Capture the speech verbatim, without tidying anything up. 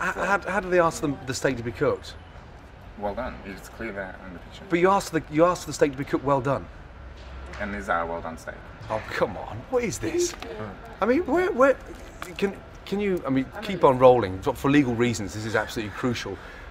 how, how do they ask them the steak to be cooked? Well done. It's clear there in the picture. But you asked the you asked the steak to be cooked well done. And is that a well done steak? Oh come on! What is this? I mean, where where can can you? I mean, keep on rolling. For legal reasons, this is absolutely crucial.